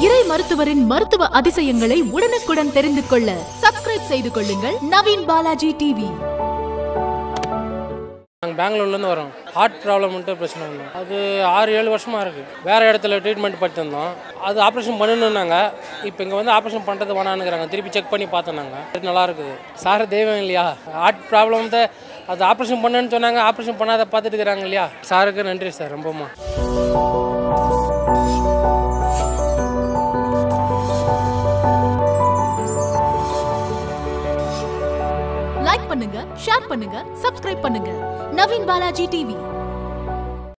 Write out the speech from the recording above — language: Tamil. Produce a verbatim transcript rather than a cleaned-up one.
இறை மருத்துவரின் மருத்துவ அதிசயங்களை உடனுக்குடன் தெரிந்து கொள்ள சப்ஸ்கிரைப் செய்து கொள்ளுங்கள் நவீன் பாலாஜி டிவி. நாங்கள் பெங்களூர்லேருந்து வரோம். ஹார்ட் ப்ராப்ளம்ன்ட்டு பிரச்சனை வந்தோம். அது ஆறு ஏழு வருஷமாக இருக்குது. வேறு இடத்துல ட்ரீட்மெண்ட் பண்ணிருந்தோம். அது ஆப்ரேஷன் பண்ணணுன்னாங்க. இப்போ இங்கே வந்து ஆப்ரேஷன் பண்ணுறது வேணான்னுங்கிறாங்க. திருப்பி செக் பண்ணி பார்த்தோம். நாங்கள் நல்லா இருக்குது. சார் தெய்வம் இல்லையா? ஹார்ட் ப்ராப்ளம் தான் அது ஆப்ரேஷன் பண்ணுன்னு சொன்னாங்க. ஆப்ரேஷன் பண்ணாத பார்த்துட்டு இருக்கிறாங்க இல்லையா? சாருக்கு நன்றி சார். ரொம்பமா லைக் பண்ணுங்க, ஷேர் பண்ணுங்க, சப்ஸ்கிரைப் பண்ணுங்க. நவீன் பாலாஜி டிவி.